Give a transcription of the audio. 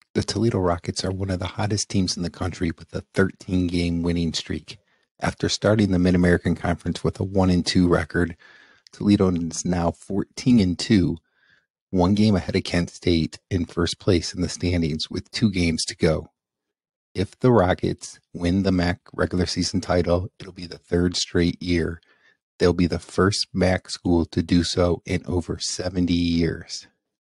The Toledo Rockets are one of the hottest teams in the country with a 13-game winning streak. After starting the Mid-American Conference with a 1-2 record, Toledo is now 14-2, one game ahead of Kent State in first place in the standings with 2 games to go. If the Rockets win the MAC regular season title, it'll be the third straight year. They'll be the first MAC school to do so in over 70 years.